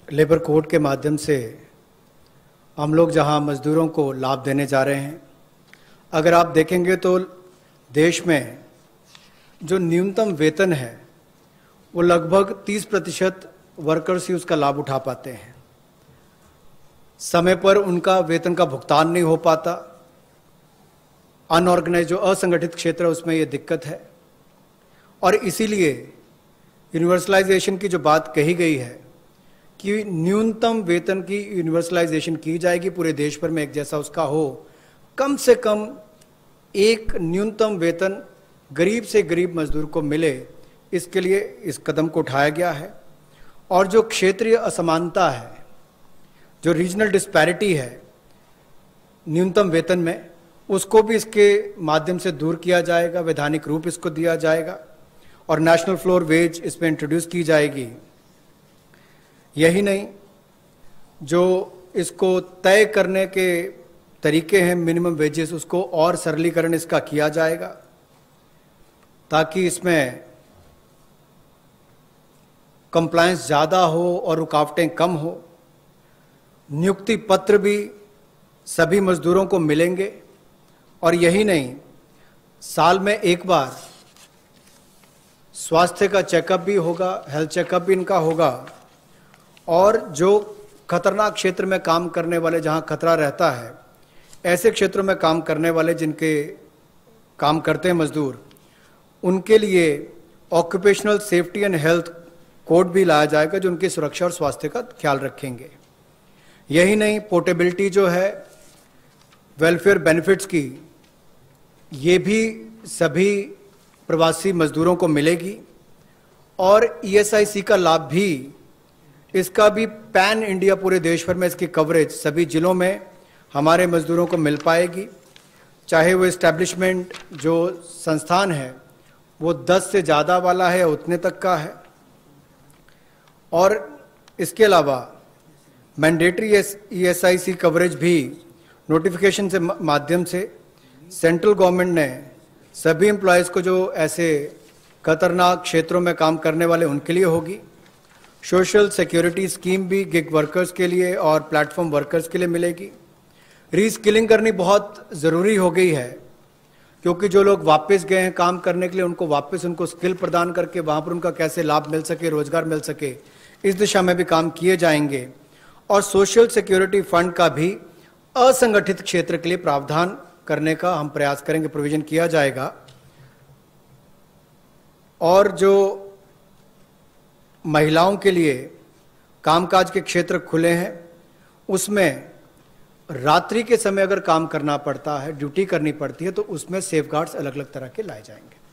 Labour code के माध्यम से हम लोग जहां मज़दूरों को लाभ देने जा रहे हैं, अगर आप देखेंगे तो देश में जो न्यूनतम वेतन है वो लगभग 30% वर्कर्स ही उसका लाभ उठा पाते हैं। समय पर उनका वेतन का भुगतान नहीं हो पाता। अनऑर्गेनाइज जो असंगठित क्षेत्र है उसमें ये दिक्कत है, और इसीलिए यूनिवर्सलाइजेशन की जो बात कही गई है कि न्यूनतम वेतन की यूनिवर्सलाइजेशन की जाएगी, पूरे देश भर में एक जैसा उसका हो, कम से कम एक न्यूनतम वेतन गरीब से गरीब मजदूर को मिले, इसके लिए इस कदम को उठाया गया है। और जो क्षेत्रीय असमानता है, जो रीजनल डिस्पैरिटी है न्यूनतम वेतन में, उसको भी इसके माध्यम से दूर किया जाएगा, वैधानिक रूप इसको दिया जाएगा और नेशनल फ्लोर वेज इसमें इंट्रोड्यूस की जाएगी। यही नहीं, जो इसको तय करने के तरीके हैं मिनिमम वेजेस, उसको और सरलीकरण इसका किया जाएगा ताकि इसमें कंप्लायंस ज़्यादा हो और रुकावटें कम हो। नियुक्ति पत्र भी सभी मजदूरों को मिलेंगे, और यही नहीं, साल में एक बार स्वास्थ्य का चेकअप भी होगा, हेल्थ चेकअप भी इनका होगा। और जो खतरनाक क्षेत्र में काम करने वाले, जहां खतरा रहता है, ऐसे क्षेत्रों में काम करने वाले जिनके काम करते हैं मजदूर, उनके लिए occupational safety and health code भी लाया जाएगा जो उनकी सुरक्षा और स्वास्थ्य का ख्याल रखेंगे। यही नहीं, पोर्टेबिलिटी जो है वेलफेयर बेनिफिट्स की, ये भी सभी प्रवासी मजदूरों को मिलेगी। और ईएसआईसी का लाभ भी, इसका भी पैन इंडिया पूरे देश भर में इसकी कवरेज सभी जिलों में हमारे मजदूरों को मिल पाएगी, चाहे वो इस्टेब्लिशमेंट जो संस्थान है वो 10 से ज़्यादा वाला है, उतने तक का है। और इसके अलावा मैंडेटरी ईएसआईसी कवरेज भी नोटिफिकेशन से माध्यम से सेंट्रल गवर्नमेंट ने सभी एम्प्लॉयज़ को, जो ऐसे खतरनाक क्षेत्रों में काम करने वाले, उनके लिए होगी। सोशल सिक्योरिटी स्कीम भी गिग वर्कर्स के लिए और प्लेटफॉर्म वर्कर्स के लिए मिलेगी। रीस्किलिंग करनी बहुत ज़रूरी हो गई है, क्योंकि जो लोग वापस गए हैं काम करने के लिए, उनको वापस उनको स्किल प्रदान करके वहाँ पर उनका कैसे लाभ मिल सके, रोजगार मिल सके, इस दिशा में भी काम किए जाएंगे। और सोशल सिक्योरिटी फंड का भी असंगठित क्षेत्र के लिए प्रावधान करने का हम प्रयास करेंगे, प्रोविजन किया जाएगा। और जो महिलाओं के लिए कामकाज के क्षेत्र खुले हैं, उसमें रात्रि के समय अगर काम करना पड़ता है, ड्यूटी करनी पड़ती है, तो उसमें सेफगार्ड्स अलग अलग तरह के लाए जाएंगे।